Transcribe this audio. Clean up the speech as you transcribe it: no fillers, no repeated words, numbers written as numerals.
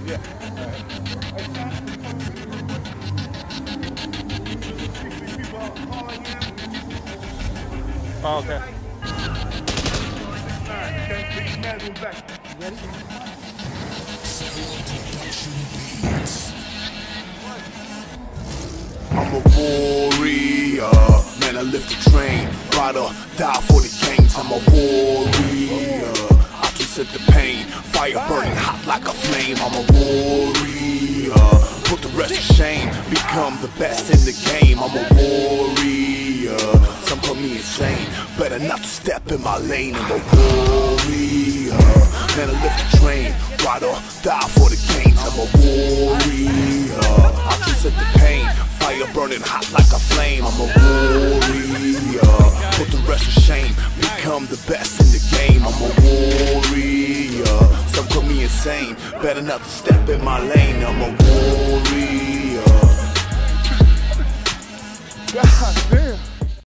Yeah. Oh, okay. I'm a warrior, man, I lift the train, ride or die for the gains. I'm a warrior, I can set the pain, fire burning hot like a flame. I'm a warrior, put the rest to shame, become the best in the game. I'm a warrior, some call me insane, better not to step in my lane. I'm a warrior, man, I lift the train, ride or die for the gains. I'm a warrior, I can set the pain, fire burning hot like a flame. I'm a warrior, put the rest to shame, become the best in the game. I'm a warrior, some call me insane, better not to step in my lane. I'm a warrior. God damn.